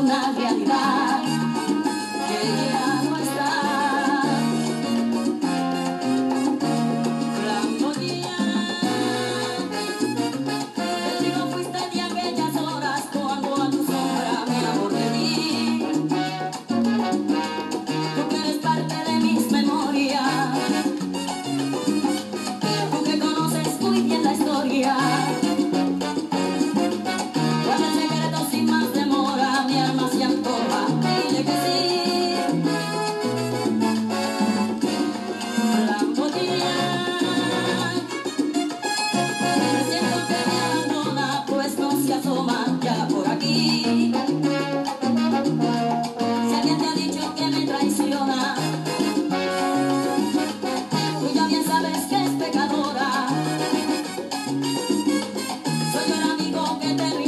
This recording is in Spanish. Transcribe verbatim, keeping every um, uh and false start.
una realidad que ya no está. Blancolía, testigo fuiste de aquellas horas cuando a tu sombra mi amor te di. Tú que eres parte de mis memorias, tú que conoces muy bien la historia. Guarda el secreto sin más demora, mi alma se antoja, dile que sí. Blancolía, siento que me abandona, pues no se asoma ya por aquí. Si alguien te ha dicho que me traiciona, tú ya bien sabes que es pecadora. Soy el amigo que te